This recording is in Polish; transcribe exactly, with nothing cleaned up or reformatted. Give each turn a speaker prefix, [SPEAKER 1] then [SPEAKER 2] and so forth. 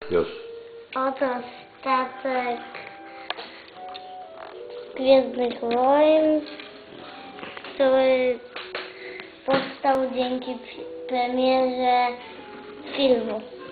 [SPEAKER 1] Już.
[SPEAKER 2] Oto statek Gwiezdnych Wojen, który powstał dzięki premierze filmu.